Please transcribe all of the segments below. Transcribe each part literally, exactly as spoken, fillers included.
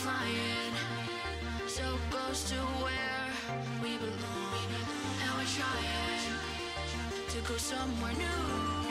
flying so close to where we belong, and we're trying to go somewhere new.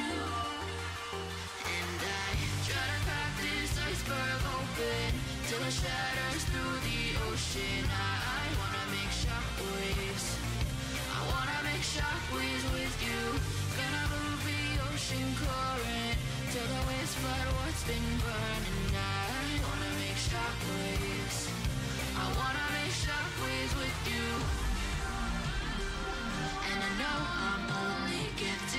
And I try to crack this iceberg open till it shatters through the ocean. I, I wanna make shockwaves, I wanna make shockwaves with you. Gonna move the ocean current till the waves flood what's been burning. I wanna make shockwaves, I wanna make shockwaves with you. And I know I'm only getting